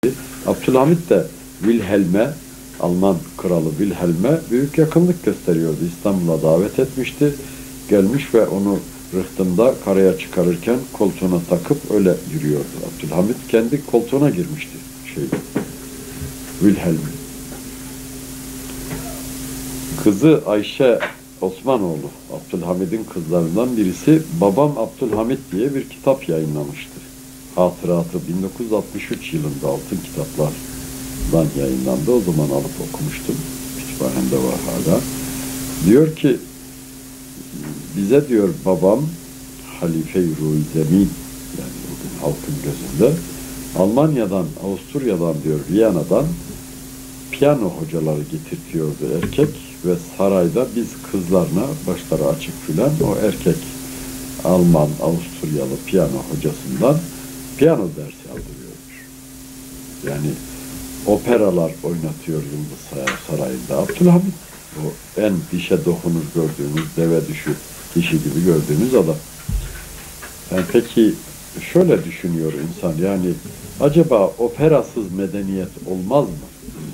Abdülhamit de Wilhelm'e, Alman kralı Wilhelm'e büyük yakınlık gösteriyordu. İstanbul'a davet etmişti. Gelmiş ve onu rıhtımda karaya çıkarırken koltuğuna takıp öyle yürüyordu. Abdülhamit kendi koltuğuna girmişti Wilhelm'in. Kızı Ayşe Osmanoğlu, Abdülhamid'in kızlarından birisi, Babam Abdülhamid diye bir kitap yayınlamıştı. Hatıratı 1963 yılında Altın Kitaplar'dan yayınlandı. O zaman alıp okumuştum. Kütüphanemde var hala. Diyor ki, bize diyor babam Halife-i Ruh-i Zemin, yani bugün halkın gözünde, Almanya'dan, Avusturya'dan diyor, Viyana'dan piyano hocaları getirtiyordu erkek ve sarayda biz kızlarına, başları açık filan, o erkek Alman, Avusturyalı piyano hocasından piyano dersi aldırıyormuş. Yani operalar oynatıyor Yıldız Sarayı'nda. Abdülhamit, o en dişe dokunur gördüğünüz, deve dişi gibi gördüğünüz adam. Yani peki şöyle düşünüyor insan, yani acaba operasız medeniyet olmaz mı?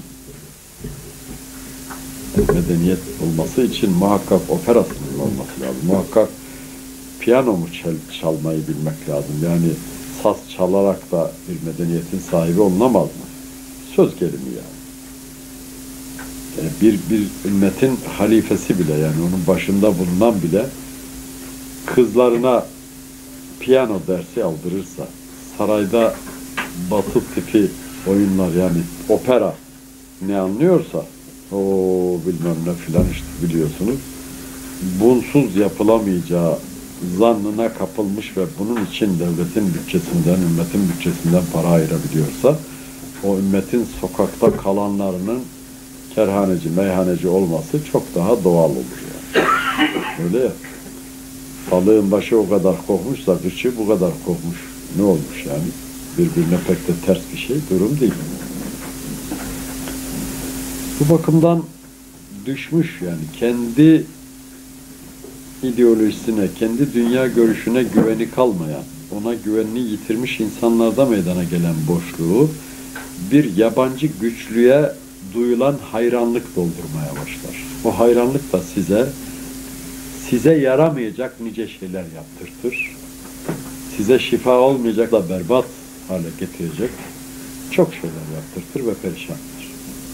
Medeniyet olması için muhakkak operasının olması lazım. Muhakkak piyano mu çalmayı bilmek lazım. Yani saz çalarak da bir medeniyetin sahibi olunamaz mı? Söz gelimi yani. Yani bir ümmetin halifesi bile, yani onun başında bulunan bile kızlarına piyano dersi aldırırsa, sarayda batı tipi oyunlar, yani opera ne anlıyorsa, o bilmem ne filan işte biliyorsunuz, bunsuz yapılamayacağı zannına kapılmış ve bunun için devletin bütçesinden, ümmetin bütçesinden para ayırabiliyorsa, o ümmetin sokakta kalanlarının kerhaneci, meyhaneci olması çok daha doğal olur yani. Öyle ya. Balığın başı o kadar kokmuşsa kıçı bu kadar kokmuş. Ne olmuş yani? Birbirine pek de ters bir şey, durum değil. Bu bakımdan düşmüş, yani kendi ideolojisine, kendi dünya görüşüne güveni kalmayan, ona güvenini yitirmiş insanlarda meydana gelen boşluğu bir yabancı güçlüğe duyulan hayranlık doldurmaya başlar. O hayranlık da size yaramayacak nice şeyler yaptırtır. Size şifa olmayacak da berbat hale getirecek çok şeyler yaptırtır ve perişan.